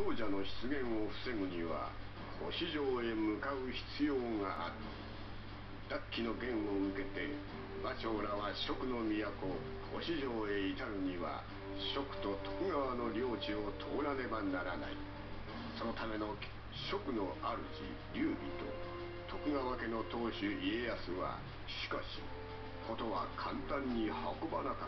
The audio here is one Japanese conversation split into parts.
強者の出現を防ぐには星城へ向かう必要がある。奪旗の剣を受けて馬長らは蜀の都星城へ至るには蜀と徳川の領地を通らねばならない。そのための蜀の主劉備と徳川家の当主家康はしかしことは簡単に運ばなかった。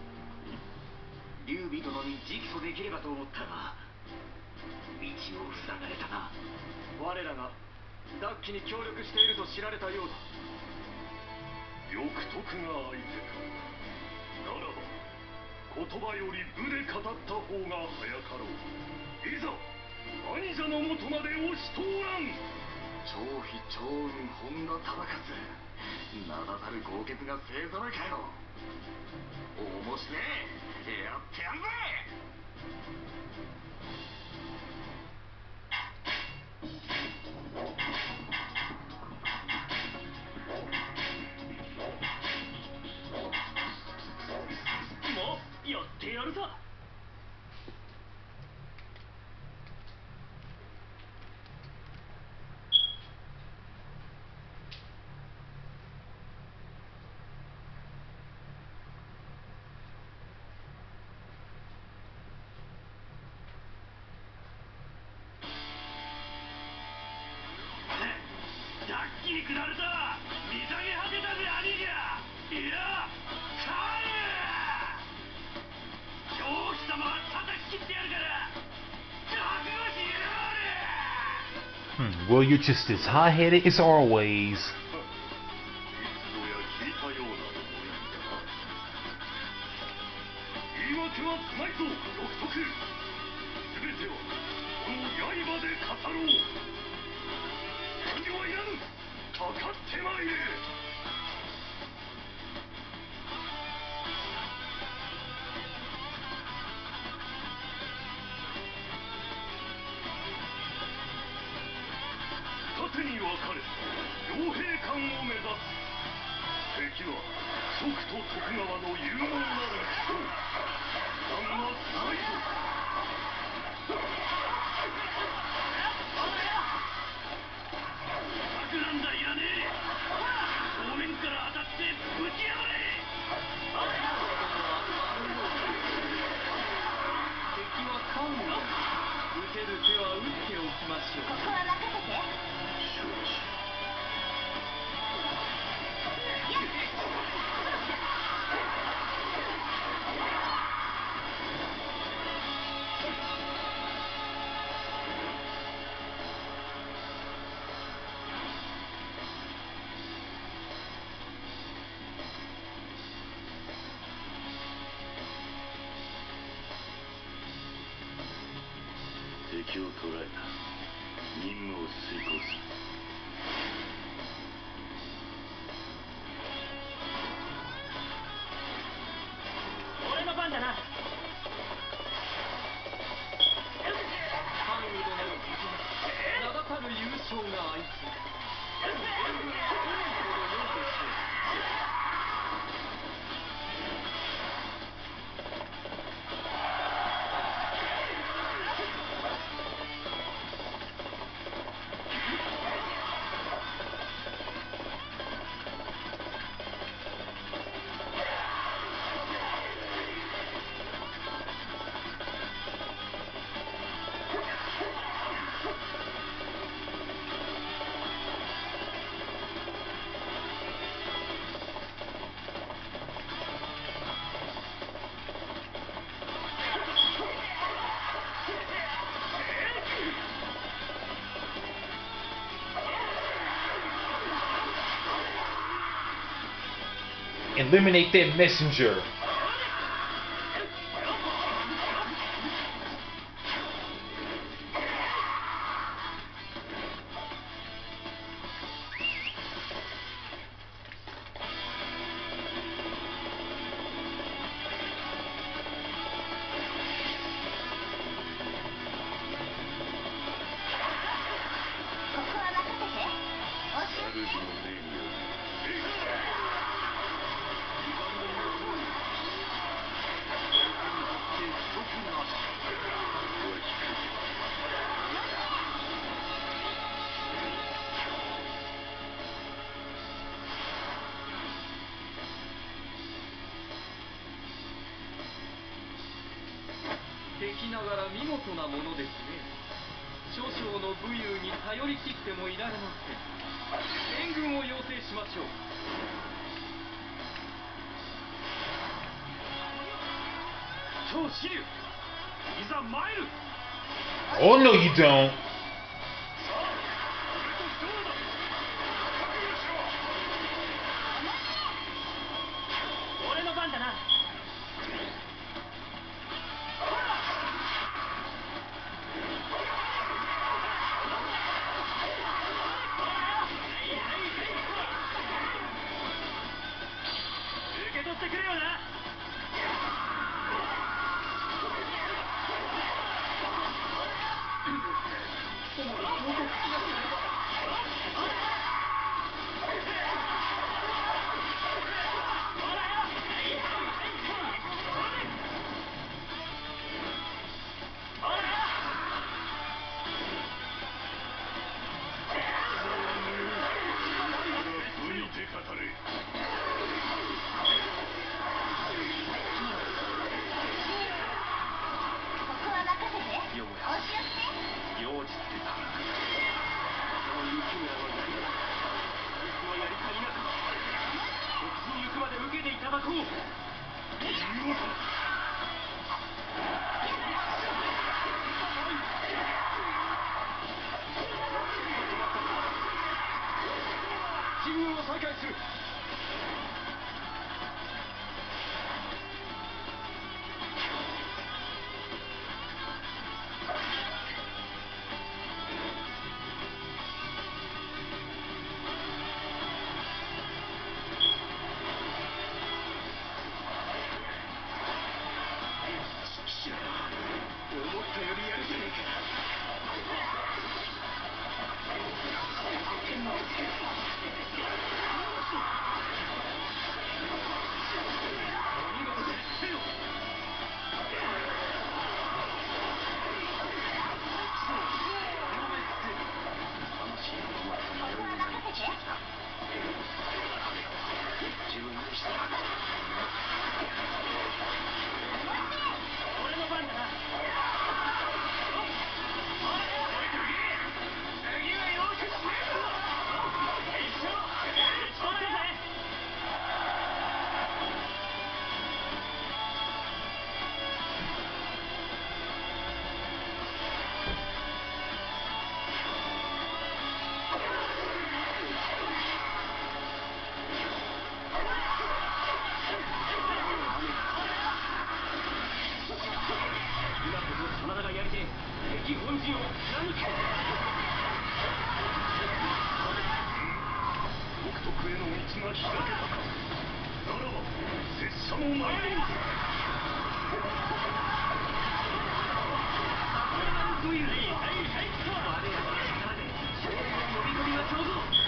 劉備殿に直訴できればと思ったが道を塞がれたな。 我らが奪旗に協力していると知られたようだ。 よく徳川相手か。ならば言葉より武で語った方が早かろう。いざ兄者のもとまで押し通らん。 張飛趙雲本田忠勝、名だたる豪傑が勢ぞろいかよ。面白え、やってやんぜ。 まあやってやるさ。 ジャッキに下ると見下げ果てたぜ兄貴。いや帰れ。狂気様は叩き切ってやるから覚悟しろ。 Will you just as high-headed as always? いつぞや聞いたような思いだ。言い訳はつないぞ独特。全てはこの刃で語ろう。遠慮はいらぬ。かかってまいれ。二手に分かれ傭兵艦を目指す。敵は蜀と徳川の勇猛なる将。艦はつらいぞ。なんだいらねえ。正面から当たってぶち破れ。 敵は関羽だ。打てる手は打っておきましょう。 ここは任せて。 承知。敵を捕らえた。任務を遂行する。 俺の番だな。関羽殿の無事名だたる優勝が相次ぐ。援軍多いほど良いでしょう。 Eliminate that messenger. きながら見事なものですね。少々の武勇に頼り切ってもいられません。援軍を要請しましょう。超支流、いざ参る。 Oh no, you don't. 俺の番だな。受け取ってくれよな。進軍を再開する。思ったよりやるじゃねえか。お見事です。せよ。俺の番だな。今こそ真田がやりて敵本陣を貫け。 北徳への道が開けたか。ならば拙者も参ります。 我らの力で勝利の呼び込みが上手。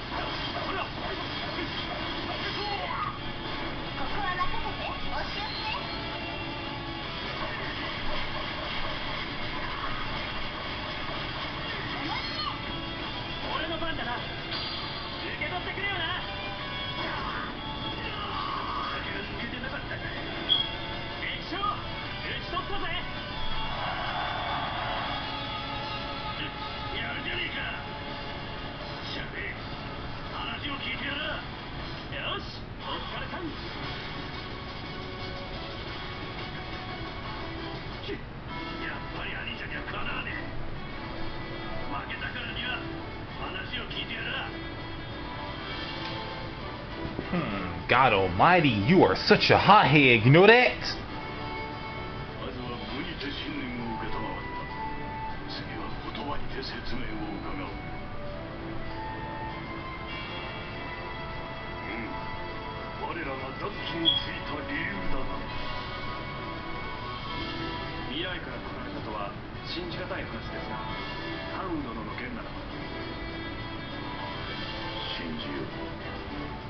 ここは任せて。お仕置きね。 God almighty, you are such a hothead, you know that? まずは武にて信念を受けたまわった。次は言葉にて説明を伺おう。我らがダッキについた理由だが、 未来から来られたとは信じがたい話ですが、ハウン殿の件ならば。 信じよう。